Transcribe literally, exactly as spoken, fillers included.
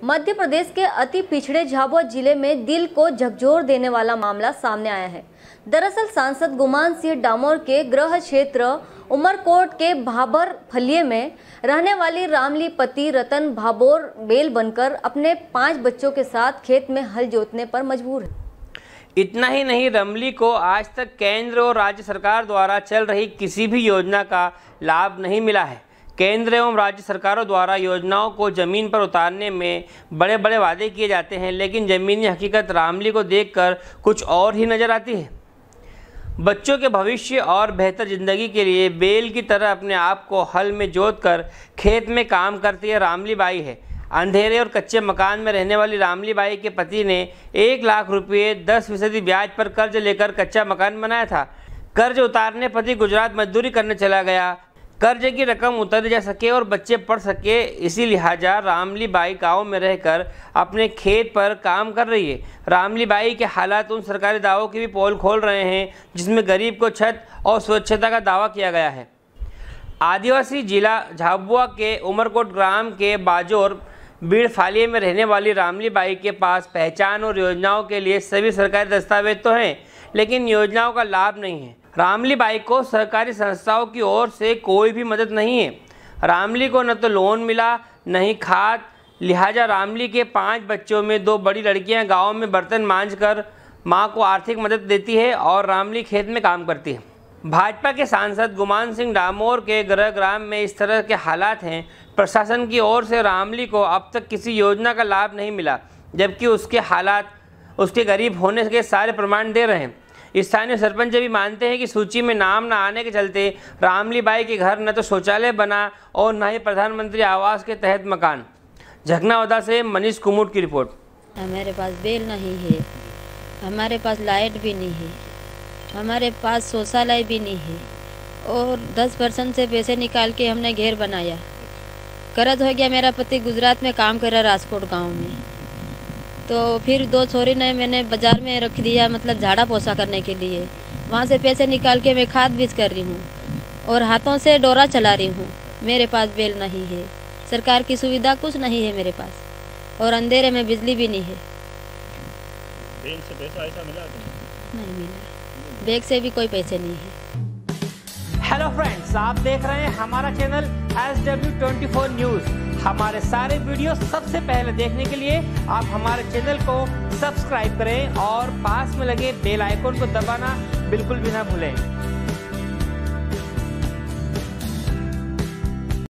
मध्य प्रदेश के अति पिछड़े झाबुआ जिले में दिल को झकझोर देने वाला मामला सामने आया है। दरअसल सांसद गुमान सिंह डामोर के गृह क्षेत्र उमरकोट के भाबर फलिये में रहने वाली रामली पति रतन भाबोर बेल बनकर अपने पांच बच्चों के साथ खेत में हल जोतने पर मजबूर है। इतना ही नहीं, रमली को आज तक केंद्र और राज्य सरकार द्वारा चल रही किसी भी योजना का लाभ नहीं मिला है। केंद्र एवं राज्य सरकारों द्वारा योजनाओं को ज़मीन पर उतारने में बड़े बड़े वादे किए जाते हैं, लेकिन ज़मीनी हकीकत रामली को देखकर कुछ और ही नज़र आती है। बच्चों के भविष्य और बेहतर ज़िंदगी के लिए बेल की तरह अपने आप को हल में जोतकर खेत में काम करती है रामली बाई है। अंधेरे और कच्चे मकान में रहने वाली रामली बाई के पति ने एक लाख रुपये दस फीसदी ब्याज पर कर्ज लेकर कच्चा मकान बनाया था। कर्ज उतारने पति गुजरात मजदूरी करने चला गया। कर्ज की रकम उतर जा सके और बच्चे पढ़ सके, इसी लिहाजा रामली बाई गाँव में रहकर अपने खेत पर काम कर रही है। रामली बाई के हालात उन सरकारी दावों की भी पोल खोल रहे हैं जिसमें गरीब को छत और स्वच्छता का दावा किया गया है। आदिवासी जिला झाबुआ के उमरकोट ग्राम के बाजोर बीड़ फालिये में रहने वाली रामली बाई के पास पहचान और योजनाओं के लिए सभी सरकारी दस्तावेज तो हैं, लेकिन योजनाओं का लाभ नहीं है। रामली बाई को सरकारी संस्थाओं की ओर से कोई भी मदद नहीं है। रामली को न तो लोन मिला, न ही खाद, लिहाजा रामली के पांच बच्चों में दो बड़ी लड़कियां गांव में बर्तन मांझकर मां को आर्थिक मदद देती है और रामली खेत में काम करती है। भाजपा के सांसद गुमान सिंह डामोर के गृह ग्राम में इस तरह के हालात हैं। प्रशासन की ओर से रामली को अब तक किसी योजना का लाभ नहीं मिला, जबकि उसके हालात उसके गरीब होने के सारे प्रमाण दे रहे हैं। स्थानीय सरपंच भी मानते हैं कि सूची में नाम न आने के चलते रामली बाई के घर न तो शौचालय बना और न ही प्रधानमंत्री आवास के तहत मकान। झकनावदा से मनीष कुमुट की रिपोर्ट। हमारे पास बेल नहीं है, हमारे पास लाइट भी नहीं है, हमारे पास शौचालय भी नहीं है और दस परसेंट से पैसे निकाल के हमने घर बनाया। कर्ज हो गया। मेरा पति गुजरात में काम कर रहा राजकोट गाँव में, तो फिर दो छोरी ने मैंने बाज़ार में रख दिया, मतलब झाड़ा पोछा करने के लिए। वहाँ से पैसे निकाल के मैं खाद बीज कर रही हूँ और हाथों से डोरा चला रही हूँ। मेरे पास बेल नहीं है, सरकार की सुविधा कुछ नहीं है मेरे पास और अंधेरे में बिजली भी नहीं है। बैंक से पैसा ऐसा मिला नहीं मिला, बैंक से भी कोई पैसे नहीं है। हेलो फ्रेंड्स, आप देख रहे हैं हमारा channel S W twenty four news. हमारे सारे वीडियो सबसे पहले देखने के लिए आप हमारे चैनल को सब्सक्राइब करें और पास में लगे बेल आइकन को दबाना बिल्कुल भी ना भूलें।